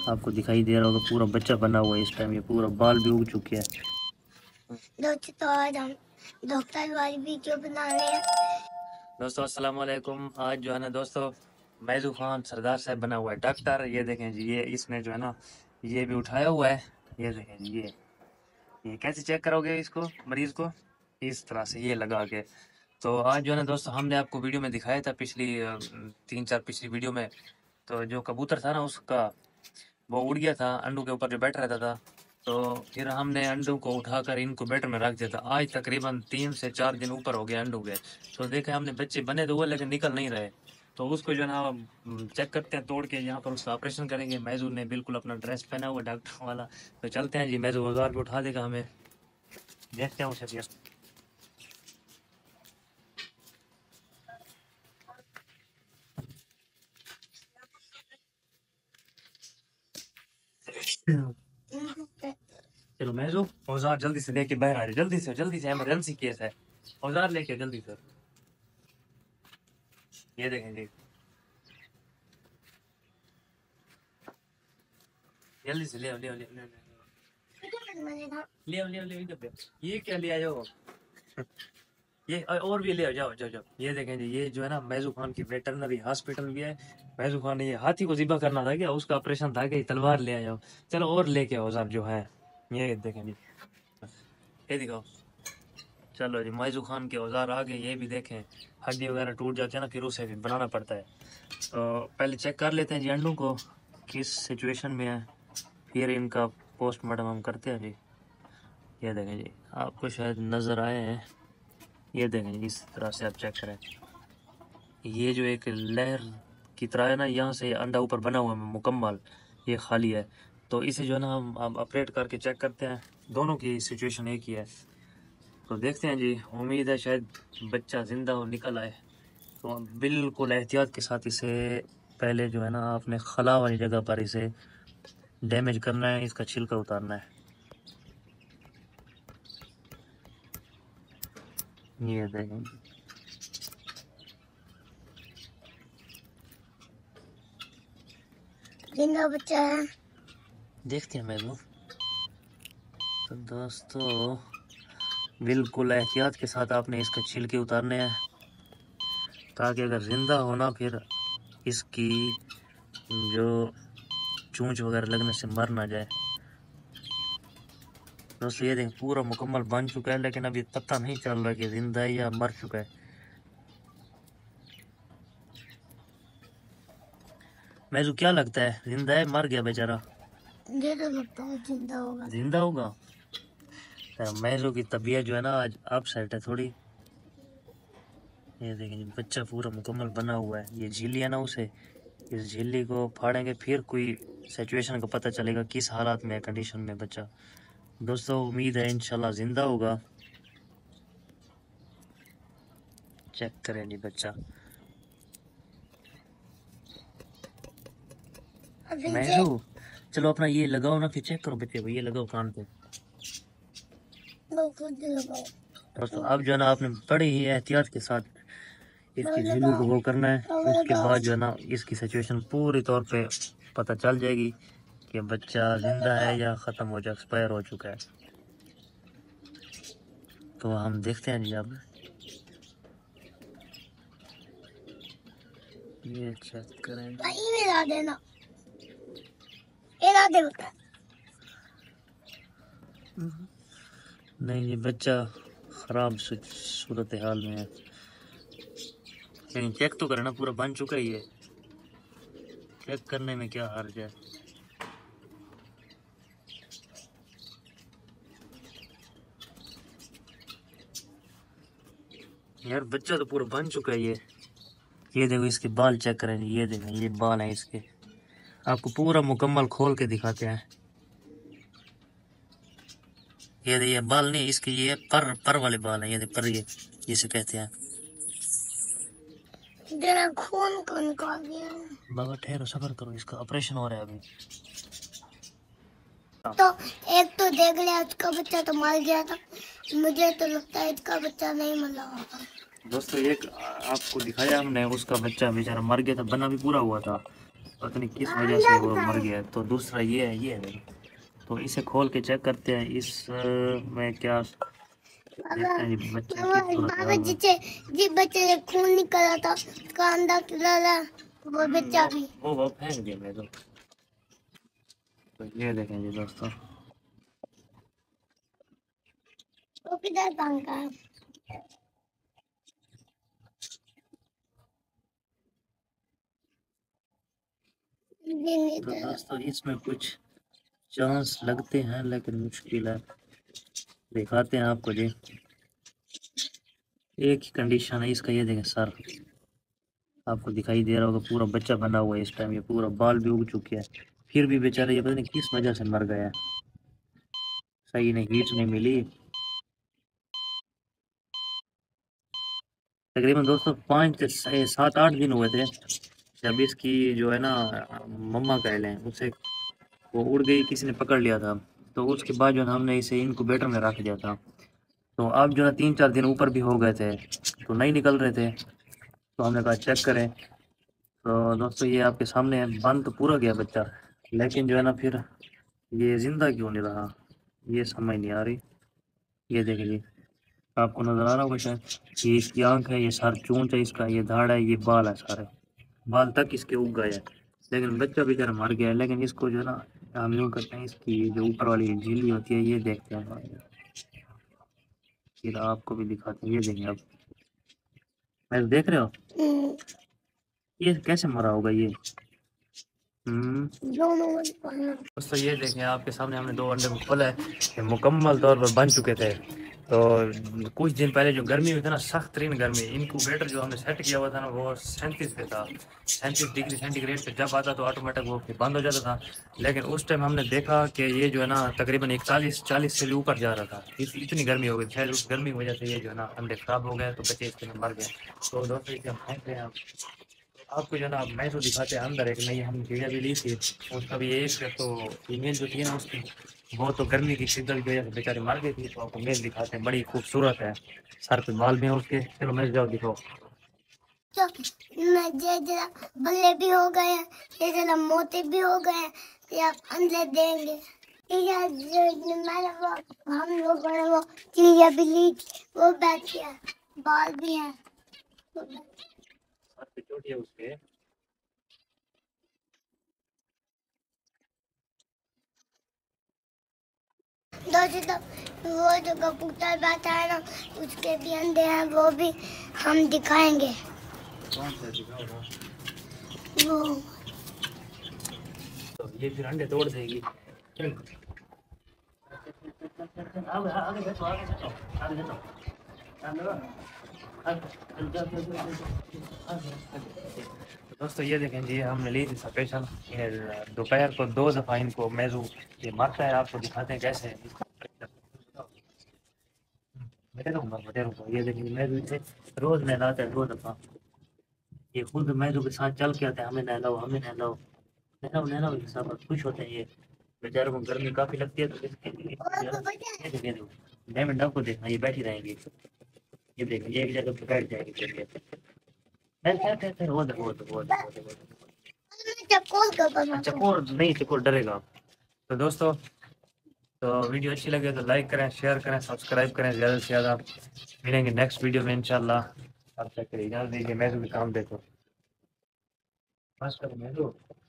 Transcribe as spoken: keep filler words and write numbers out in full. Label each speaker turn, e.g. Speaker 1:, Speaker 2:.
Speaker 1: आपको दिखाई दे रहा होगा पूरा बच्चा बना हुआ है इस टाइम। ये पूरा बाल भी उग चुके हैं।
Speaker 2: दोस्तों आज हम डॉक्टर वाली वीडियो बना रहे हैं।
Speaker 1: दोस्तों अस्सलाम वालेकुम। आज जो है ना दोस्तों मैजू खान सरदार साहब बना हुआ है डॉक्टर। ये देखें जी, ये इसने जो है ना ये भी उठाया हुआ है। ये देखें जी, ये ये कैसे चेक करोगे इसको, मरीज को इस तरह से ये लगा के। तो आज जो है ना दोस्तों हमने आपको वीडियो में दिखाया था पिछली अ, तीन चार पिछली वीडियो में। तो जो कबूतर था ना उसका वो उड़ गया था, अंडों के ऊपर जो बैठ रहता था। तो फिर हमने अंडों को उठाकर इनक्यूबेटर में रख दिया था। आज तकरीबन तीन से चार दिन ऊपर हो गए अंडों के। तो देखा हमने बच्चे बने तो हुए लेकिन निकल नहीं रहे। तो उसको जो है ना हम चेक करते हैं तोड़ के, यहाँ पर उसका ऑपरेशन करेंगे। मैजू ने बिल्कुल अपना ड्रेस पहना हुआ डॉक्टर वाला। तो चलते हैं जी, मैजू औजार पे उठा देगा हमें, देखते हैं उसे। चलो मैजू औजार जल्दी से लेके बाहर आ रहे, जल्दी से जल्दी से, इमरजेंसी केस है। औजार लेके जल्दी से। ये देखें जी, जल्दी से ले आओ ले आओ ले आओ ले आओ ले आओ ले आओ ले आओ इधर पे। ये क्या ले आए हो? ये और भी ले आओ, जाओ जाओ जाओ। ये देखें जी, ये जो है ना मैजू खान की वेटरनरी हॉस्पिटल भी है। मैजू खान ने ये हाथी को ज़िबा करना था क्या, उसका ऑपरेशन था क्या, तलवार ले आए हो। चलो और लेके आओ साहब जो है। ये देखें जी, ये दिखाओ। चलो जी, मैजू खान के औजार आ गए। ये भी देखें, हड्डी वगैरह टूट जाती है ना फिर उसे भी बनाना पड़ता है। तो पहले चेक कर लेते हैं जी अंडों को किस सिचुएशन में है, फिर इनका पोस्टमार्टम हम करते हैं जी। ये देखें जी, आपको शायद नज़र आए हैं। ये देखें जी, इस तरह से आप चेक करें। ये जो एक लहर की तरह है ना, यहाँ से अंडा ऊपर बना हुआ है मुकम्मल, ये खाली है। तो इसे जो है ना हम हम ऑपरेट करके चेक करते हैं। दोनों की सिचुएशन एक ही है। तो देखते हैं जी, उम्मीद है शायद बच्चा ज़िंदा हो निकल आए। तो बिल्कुल एहतियात के साथ इसे पहले जो है ना आपने खला वाली जगह पर इसे डैमेज करना है, इसका छिलका उतारना है। ये देखें,
Speaker 2: जिंदा बच्चा है।
Speaker 1: देखते हैं मैं वो। तो दोस्तों बिल्कुल एहतियात के साथ आपने इसके छिलके उतारने हैं, ताकि अगर ज़िंदा होना फिर इसकी जो चूंच वगैरह लगने से मर ना जाए। दोस्तों ये देखें, पूरा मुकम्मल बन चुका है लेकिन अभी पता नहीं चल रहा कि जिंदा है या मर चुका है। मैजू क्या लगता है, जिंदा है मर गया बेचारा?
Speaker 2: मुझे तो लगता है जिंदा होगा।
Speaker 1: जिंदा होगा। मैजू की तबीयत जो है ना आज अपसेट है थोड़ी। ये देखें, बच्चा पूरा मुकम्मल बना हुआ है। ये झिल्ली है ना, उसे इस झिल्ली को फाड़ेंगे फिर कोई सिचुएशन का पता चलेगा किस हालात में कंडीशन में बच्चा। दोस्तों उम्मीद है इंशाल्लाह जिंदा होगा। चेक करें जी बच्चा। मैजू चलो अपना ये लगाओ ना, फिर चेक करो बच्चे को। ये लगाओ कान पे। दोस्तों अब जो है ना आपने बड़ी ही एहतियात के साथ इसकी झिल्ली को वो करना है। उसके बाद जो है ना इसकी सिचुएशन पूरी तौर पे पता चल जाएगी कि बच्चा जिंदा है या ख़त्म हो जाए, एक्सपायर हो चुका है। तो हम देखते हैं जी अब ये चेक करें।
Speaker 2: मिला देना, मिला दे बेटा।
Speaker 1: नहीं जी, बच्चा ख़राब सूरत हाल में है, लेकिन चेक तो करना पूरा बन चुका ही है। चेक करने में क्या हर्ज है। यार बच्चा तो पूरा बन चुका है। ये ये देखो, इसके बाल चेक करें। ये देखें, ये बाल हैं इसके। आपको पूरा मुकम्मल खोल के दिखाते हैं। ये ये बाल नहीं इसके, ये पर पर वाले बाल हैं। ये पर, ये जिसे कहते हैं।
Speaker 2: जरा खून को निकाल दिया।
Speaker 1: बाबा ठहरो, सब्र करो, इसका ऑपरेशन हो रहा है अभी।
Speaker 2: तो एक तो देख लिया, इसका बच्चा तो मर गया था। मुझे तो लगता है इसका बच्चा नहीं मरा होगा।
Speaker 1: दोस्तों एक आपको दिखाया हमने, उसका बच्चा बेचारा मर गया था, बना भी पूरा हुआ था। पता नहीं किस वजह से वो मर गया। तो दूसरा ये है, ये है। तो इसे खोल के चेक करते हैं इस अ, में क्या देखते हैं जी बच्चे की सूरत
Speaker 2: बाबा
Speaker 1: हाल में।
Speaker 2: जिसे जिस बच्चे से खून निकला था उसका अंडा खिलाया वो बच्चा भी।
Speaker 1: वो वो फेंक दिया मैं तो। तो ये देखें जी दोस्तों,
Speaker 2: वो किधर भाग गया? ये नहीं
Speaker 1: तो
Speaker 2: था।
Speaker 1: दोस्तों इसमें कुछ चांस लगते हैं लेकिन मुश्किल है। दिखाते हैं आपको जी। एक ही कंडीशन है इसका, ये देखें सर, आपको दिखाई दे रहा होगा पूरा बच्चा बना हुआ है इस टाइम। ये पूरा बाल भी उग चुके हैं, फिर भी बेचारा ये पता नहीं किस वजह से मर गया। सही नहीं, हीट नहीं मिली। तकरीबन दोस्तों पाँच से सात आठ दिन हुए थे जब इसकी जो है ना मम्मा कह लें उसे, वो उड़ गई, किसी ने पकड़ लिया था। तो उसके बाद जो है ना हमने इसे इनक्यूबेटर में रख दिया था। तो अब जो है तीन चार दिन ऊपर भी हो गए थे तो नहीं निकल रहे थे। तो हमने कहा चेक करें। तो दोस्तों ये आपके सामने है, बंद तो पूरा गया बच्चा, लेकिन जो है ना फिर ये जिंदा क्यों नहीं रहा, ये समझ नहीं आ रही। ये देखिए जी, आपको नजर आ रहा होगा शायद, ये इसकी आंख है, ये सर चूंच है इसका, ये धाड़ है, ये बाल है सारे, बाल तक इसके उग गए हैं। लेकिन बच्चा बेचारा मर गया है। लेकिन इसको जो है ना हम यूँ करते हैं, इसकी जो ऊपर वाली झिल्ली होती है ये देखते हैं, फिर आपको भी दिखाते हैं। ये देखें अब, मैं देख रहे हो
Speaker 2: हम्म,
Speaker 1: ये कैसे मरा होगा ये। हम्म
Speaker 2: दोनों वाले पाना।
Speaker 1: दोस्तों ये देखें आपके सामने हमने दो अंडे को खोला है, ये मुकम्मल तौर पर बन चुके थे। तो कुछ दिन पहले जो गर्मी हुई थी ना, सख्त तरीन गर्मी, इनक्यूबेटर जो हमने सेट किया हुआ था ना वो सैंतीस पे था। सैंतीस डिग्री सेंटीग्रेड पे जब आता तो ऑटोमेटिक वो फिर बंद हो जाता था। लेकिन उस टाइम हमने देखा कि ये जो है ना तकरीबन इकतालीस चालीस से भी ऊपर जा रहा था। इस इतनी गर्मी हो गई, शायद उस गर्मी की वजह से ये जो है ना अंडे खराब हो गए, तो बच्चे इसके में मर गए। तो दोस्तों इसे हम फेंक रहे हैं। आपको जो है ना मैं तो दिखाते हैं अंदर एक नई हम चिड़िया भी ली थी, उसका भी एक तो फीमेल जो थी ना उसकी, वो तो गर्मी की शिद्दत की वजह से बेचारी मर गई थी। तो आपको मेल दिखाते हैं, बड़ी खूबसूरत है, सर पे बाल भी हैं उसके। चलो मेल जाओ दिखाओ।
Speaker 2: तो मैं जे जरा बल्ले भी हो गए हैं, ये जरा मोटे भी हो गए हैं, ये आप अंडे देंगे। ये जो मैंने वो हम लोगों ने वो चिड़िया भी ली थी, वो बैठ गया, बाल भी हैं।
Speaker 1: सर पे चोटी है उसके।
Speaker 2: दोस्तों तो वो जो कबूतर बैठा है ना उसके भी अंडे हैं, वो भी हम दिखाएंगे।
Speaker 1: कौन सा दिखाओ ना।
Speaker 2: वो
Speaker 1: तो ये फिर अंडे तोड़ देगी। चल आगे आगे बैठो, आगे बैठो, आगे बैठो, आगे बैठो। दोस्तों ये देखें जी, हमने ली थी स्पेशल दोपहर को दो दफ़ा इनको मेजू ये मारता है। आपको दिखाते हैं कैसे बेटे रहूँगा बेटे रहूँगा। ये देखिए मेजू इसे रोज नहलाता है दो दफ़ा। ये खुद मेजू के साथ चल के आते हैं, हमें नहलाओ हमें नहलाओ, नहलाओ नहलाओ, ये सब खुश होते हैं। ये बेचारों को गर्मी काफ़ी लगती है तो इसके लिए ये देखिए डायमंड आपको देखना, ये बैठी रहेंगी। ये देखिए एक जगह पे बैठ जाएगी फिर ये। ठहर ठहर ठहर ठहर, वो देखो वो देखो वो देखो वो देखो, वो देखो।
Speaker 2: चकोर का बना।
Speaker 1: चकोर नहीं, चकोर डरेगा। तो दोस्तों तो वीडियो अच्छी लगे तो लाइक करें, शेयर करें, सब्सक्राइब करें ज़्यादा से ज़्यादा। मिलेंगे नेक्स्ट वीडियो में इंशाल्लाह। अब तक के लिए इजाज़त दीजिए। मैं भी काम देखो बस करो मैं